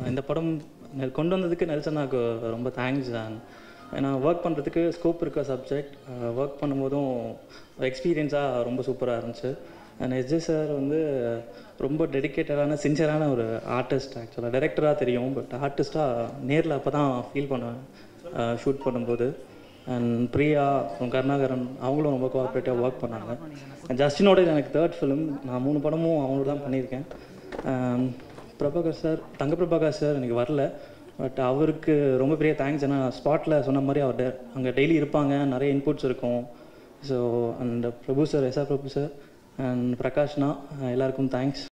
இந்த படம் கொண்டு வந்ததுக்கு நெல்சனாக்கு ரொம்ப தேங்க்ஸ். அண்ட் ஏன்னா ஒர்க் பண்ணுறதுக்கு ஸ்கோப் இருக்க சப்ஜெக்ட், ஒர்க் பண்ணும்போதும் எக்ஸ்பீரியன்ஸாக ரொம்ப சூப்பராக இருந்துச்சு. அண்ட் எஸ்ஜே சார் வந்து ரொம்ப டெடிக்கேட்டடான சின்சியரான ஒரு ஆர்டிஸ்ட். ஆக்சுவலாக டைரக்டராக தெரியும், பட் ஆர்டிஸ்ட்டாக நேரில் அப்போ தான் ஃபீல் பண்ணுவேன் ஷூட் பண்ணும்போது. அண்ட் பிரியா அப்புறம் கருணாகரன் அவங்களும் ரொம்ப கோஆப்ரேட்டிவாக ஒர்க் பண்ணாங்க. ஜஸ்டினோட எனக்கு 3rd ஃபிலிம். நான் 3 படமும் அவங்களோட தான் பண்ணியிருக்கேன். பிரபாகர் சார், தங்க பிரபாகர் சார் எனக்கு வரல, பட் அவருக்கு ரொம்ப பெரிய தேங்க்ஸ். ஏன்னா ஸ்பாட்டில் சொன்ன மாதிரி அவர் அங்கே டெய்லி இருப்பாங்க, நிறைய இன்புட்ஸ் இருக்கும். So and Prabhu sir, SR Prabhu sir and பிரகாஷ்னா எல்லாருக்கும் தேங்க்ஸ்.